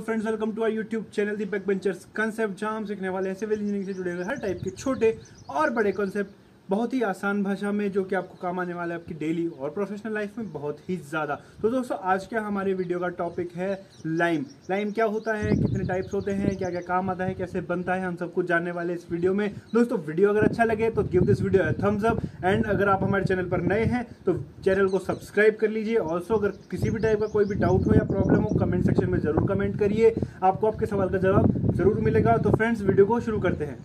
Friends, welcome to our YouTube channel the back benchers concept, जहां हम सीखने वाले हैं सिविल इंजीनियरिंग से जुड़े हुए हर टाइप के छोटे और बड़े कॉन्सेप्ट बहुत ही आसान भाषा में, जो कि आपको काम आने वाला है आपकी डेली और प्रोफेशनल लाइफ में बहुत ही ज़्यादा। तो दोस्तों, आज का हमारे वीडियो का टॉपिक है लाइम। लाइम क्या होता है, कितने टाइप्स होते हैं, क्या क्या काम आता है, कैसे बनता है, हम सब कुछ जानने वाले इस वीडियो में। दोस्तों, वीडियो अगर अच्छा लगे तो give this video thumbs up, and अगर आप हमारे चैनल पर नए हैं तो चैनल को सब्सक्राइब कर लीजिए। ऑल्सो अगर किसी भी टाइप का कोई भी डाउट हो या प्रॉब्लम हो, कमेंट सेक्शन में जरूर कमेंट करिए, आपको आपके सवाल का जवाब जरूर मिलेगा। तो फ्रेंड्स, वीडियो को शुरू करते हैं।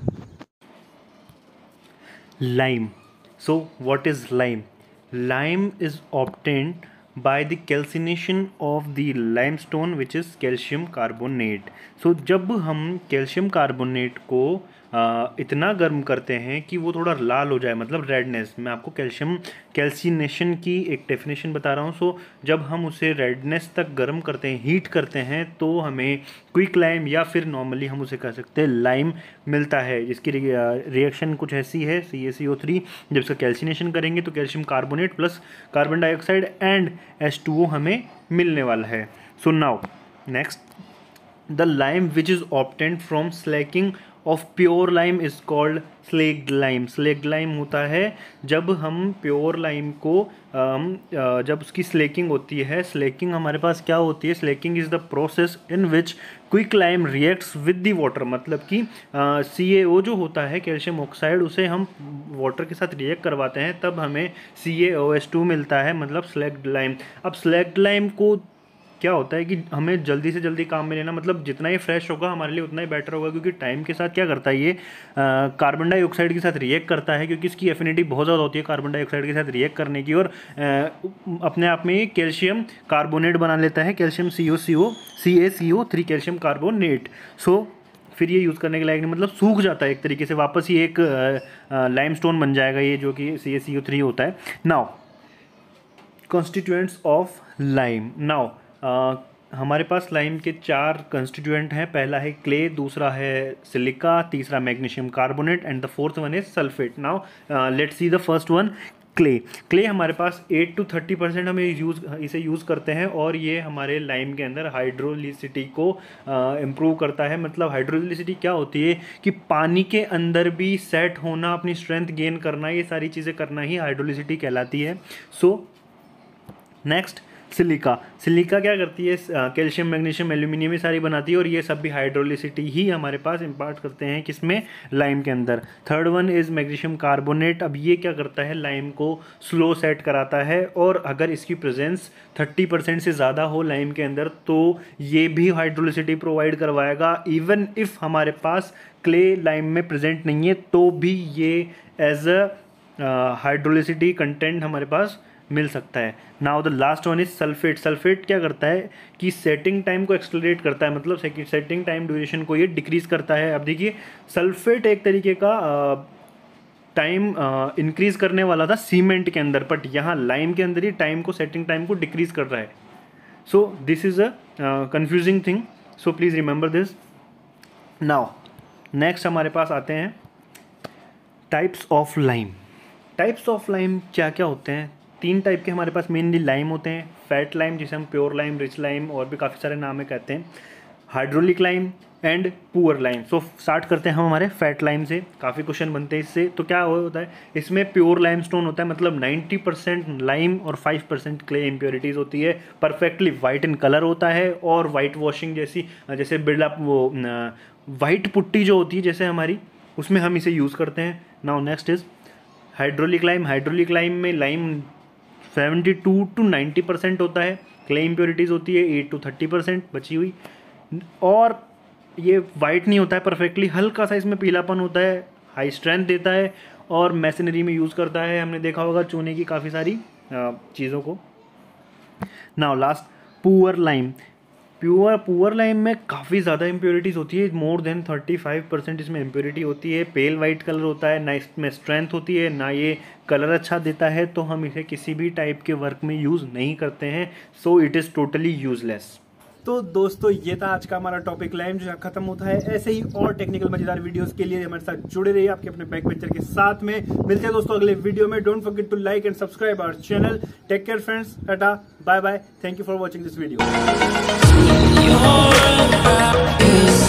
Lime. So, what is lime? Lime is obtained by the calcination of the limestone, which is calcium carbonate. So, जब हम कैल्शियम कार्बोनेट को इतना गर्म करते हैं कि वो थोड़ा लाल हो जाए, मतलब रेडनेस। मैं आपको कैल्सिनेशन की एक डेफिनेशन बता रहा हूँ। सो जब हम उसे रेडनेस तक गर्म करते हैं, हीट करते हैं, तो हमें क्विक लाइम या फिर नॉर्मली हम उसे कह सकते हैं लाइम मिलता है, जिसकी रिएक्शन कुछ ऐसी है CaCO3। जब इसका कैल्सिनेशन करेंगे तो calcium carbonate plus carbon dioxide and H2O हमें मिलने वाला है। So now next, the lime which is obtained from slacking off pure lime is called slaked lime. Slaked lime होता है जब हम प्योर लाइम को जब उसकी स्लेकिंग होती है। स्लेकिंग हमारे पास क्या होती है? Slaking is the process in which quick lime reacts with the water. मतलब कि CaO जो होता है, कैल्शियम ऑक्साइड, उसे हम वाटर के साथ रिएक्ट करवाते हैं, तब हमें CaOH2 मिलता है, मतलब स्लेक्ड लाइम। अब स्लेक्ड लाइम को क्या होता है कि हमें जल्दी से जल्दी काम में लेना, मतलब जितना ही फ्रेश होगा हमारे लिए उतना ही बेटर होगा, क्योंकि टाइम के साथ क्या करता है ये कार्बन डाइऑक्साइड के साथ रिएक्ट करता है, क्योंकि इसकी एफिनिटी बहुत ज़्यादा होती है कार्बन डाइऑक्साइड के साथ रिएक्ट करने की, और अपने आप में कैल्शियम कार्बोनेट बना लेता है, कैल्शियम CaCO3 कैल्शियम कार्बोनेट। सो फिर ये यूज़ करने के लायक नहीं, मतलब सूख जाता है एक तरीके से, वापस ये एक लाइमस्टोन बन जाएगा ये, जो कि CaCO3 होता है। Now constituents of lime. Now हमारे पास लाइम के 4 कंस्टिट्यूएंट हैं। पहला है क्ले, दूसरा है सिलिका, तीसरा magnesium carbonate, and the fourth one is sulphate. Now let's see the first one, clay. Clay हमारे पास 8 to 30% हम इसे यूज़ करते हैं, और ये हमारे लाइम के अंदर हाइड्रोलिसिटी को इम्प्रूव करता है। मतलब हाइड्रोलिसिटी क्या होती है कि पानी के अंदर भी सेट होना, अपनी स्ट्रेंथ गेन करना, ये सारी चीज़ें करना ही हाइड्रोलिसिटी कहलाती है। So next, silica. सिलिका क्या करती है? कैल्शियम, मैग्नीशियम, एल्यूमिनियम ये सारी बनाती है, और ये सब भी हाइड्रोलिसिटी ही हमारे पास इम्पार्ट करते हैं, किसमें? लाइम के अंदर। Third one is magnesium carbonate. अब ये क्या करता है? लाइम को स्लो सेट कराता है, और अगर इसकी प्रेजेंस 30% से ज़्यादा हो लाइम के अंदर तो ये भी हाइड्रोलिसिटी प्रोवाइड करवाएगा। इवन इफ़ हमारे पास क्ले लाइम में प्रेजेंट नहीं है तो भी ये एज अ हाइड्रोलिसिटी कंटेंट हमारे पास मिल सकता है। Now the last one is sulphate. Sulphate क्या करता है कि सेटिंग टाइम को एक्सलरेट करता है, मतलब सेटिंग टाइम ड्यूरेशन को ये डिक्रीज करता है। अब देखिए, सल्फेट एक तरीके का टाइम इंक्रीज करने वाला था सीमेंट के अंदर, बट यहाँ लाइम के अंदर ही टाइम को, सेटिंग टाइम को डिक्रीज कर रहा है। So this is a confusing thing, so please remember this. Now next हमारे पास आते हैं types of lime. Types of lime क्या क्या होते हैं? 3 टाइप के हमारे पास मेनली लाइम होते हैं। फैट लाइम, जिसे हम प्योर लाइम, रिच लाइम, और भी काफ़ी सारे नाम में कहते हैं। Hydraulic lime and poor lime. So start करते हैं हम हमारे फैट लाइम से। काफ़ी क्वेश्चन बनते हैं इससे। तो क्या होता है इसमें? प्योर लाइम स्टोन होता है, मतलब 90% लाइम और 5% क्ले इम्प्योरिटीज़ होती है। परफेक्टली वाइट इन कलर होता है, और वाइट वॉशिंग जैसे बिल्डअप, वो वाइट पुट्टी जो होती है जैसे हमारी, उसमें हम इसे यूज़ करते हैं। Now next is hydraulic lime. Hydraulic lime में लाइम 72 to 90% होता है, क्ले इम्प्योरिटीज़ होती है 8 to 30% बची हुई, और ये वाइट नहीं होता है परफेक्टली, हल्का सा इसमें पीलापन होता है, हाई स्ट्रेंथ देता है, और मैसनरी में यूज़ करता है। हमने देखा होगा चूने की काफ़ी सारी चीज़ों को। Now last, poor lime. Poor lime में काफ़ी ज़्यादा इम्प्योरिटीज़ होती है, मोर देन 35% इसमें इम्प्योरिटी होती है। पेल वाइट कलर होता है, ना इसमें स्ट्रेंथ होती है, ना ये कलर अच्छा देता है, तो हम इसे किसी भी टाइप के वर्क में यूज़ नहीं करते हैं। So it is totally useless. तो दोस्तों ये था आज का हमारा टॉपिक लाइम जो खत्म होता है। ऐसे ही और टेक्निकल मजेदार वीडियोस के लिए हमारे साथ जुड़े रहिए आपके अपने बैक बेंचर के साथ में। मिलते हैं दोस्तों अगले वीडियो में। Don't forget to like and subscribe our channel. Take care friends, tata bye bye. Thank you for watching this video.